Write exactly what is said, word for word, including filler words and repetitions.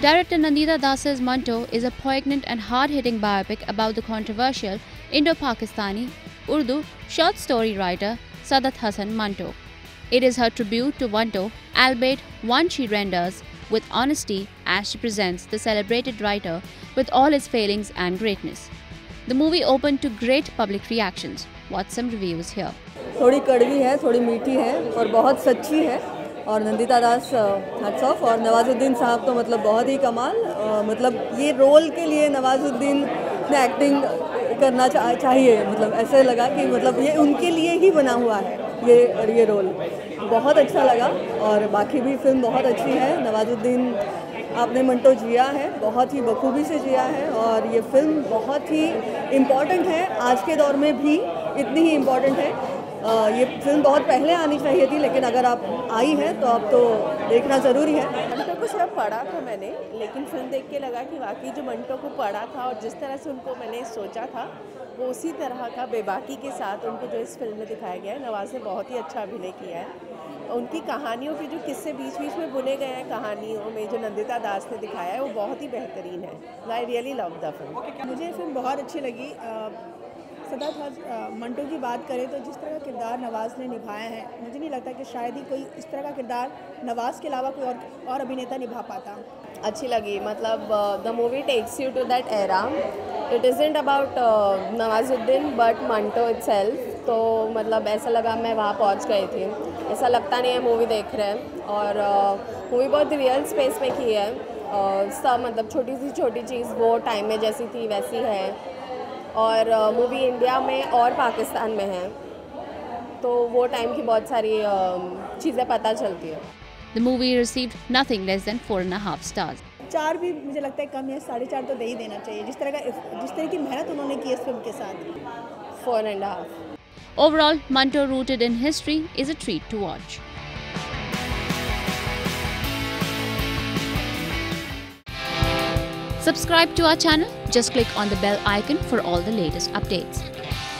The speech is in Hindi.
Director Nandita Das's Manto is a poignant and hard-hitting biopic about the controversial Indo-Pakistani Urdu short story writer Sadat Hassan Manto. It is her tribute to Manto, albeit one she renders with honesty as she presents the celebrated writer with all his failings and greatness. The movie opened to great public reactions. Watch some reviews here. थोड़ी कड़वी है, थोड़ी मीठी है और बहुत सच्ची है और नंदिता दास हैट्स ऑफ और नवाजुद्दीन साहब तो मतलब बहुत ही कमाल मतलब ये रोल के लिए नवाजुद्दीन ने एक्टिंग करना चा, चाहिए मतलब ऐसे लगा कि मतलब ये उनके लिए ही बना हुआ है ये ये रोल बहुत अच्छा लगा और बाकी भी फिल्म बहुत अच्छी है। नवाजुद्दीन आपने मंटो जिया है, बहुत ही बखूबी से जिया है और ये फिल्म बहुत ही इम्पॉर्टेंट है, आज के दौर में भी इतनी ही इम्पॉर्टेंट है। आ, ये फिल्म बहुत पहले आनी चाहिए थी लेकिन अगर आप आई है तो अब तो देखना ज़रूरी है। मंटो को सिर्फ पढ़ा था मैंने, लेकिन फिल्म देख के लगा कि वाकई जो मंटो को पढ़ा था और जिस तरह से उनको मैंने सोचा था वो उसी तरह का बेबाकी के साथ उनको जो इस फिल्म में दिखाया गया है। नवाज ने बहुत ही अच्छा अभिनय किया है। उनकी कहानियों के जो किस्से बीच बीच में बुने गए हैं कहानियों में जो नंदिता दास ने दिखाया है वो बहुत ही बेहतरीन है। I really love the film. मुझे ये फिल्म बहुत अच्छी लगी। सदात मंटो की बात करें तो जिस तरह का किरदार नवाज़ ने निभाया है मुझे नहीं लगता कि शायद ही कोई इस तरह का किरदार नवाज़ के अलावा कोई और और अभिनेता निभा पाता। अच्छी लगी मतलब the movie takes you to that era. It isn't about Nawazuddin but Manto itself. तो मतलब ऐसा लगा मैं वहाँ पहुँच गई थी, ऐसा लगता नहीं है मूवी देख रहे हैं। और मूवी uh, बहुत रियल स्पेस में की है। uh, सब मतलब छोटी सी छोटी चीज़ वो टाइम में जैसी थी वैसी है और मूवी uh, इंडिया में और पाकिस्तान में है तो वो टाइम की बहुत सारी uh, चीज़ें पता चलती है। The movie received nothing less than four and a half stars. चार भी मुझे लगता है कम है, साढ़े चार तो दे ही देना चाहिए जिस तरह का जिस तरह की मेहनत उन्होंने की इस फिल्म के साथ। Four and a half. Overall, Manto, rooted in history, is a treat to watch. Subscribe to our channel. Just click on the bell icon for all the latest updates.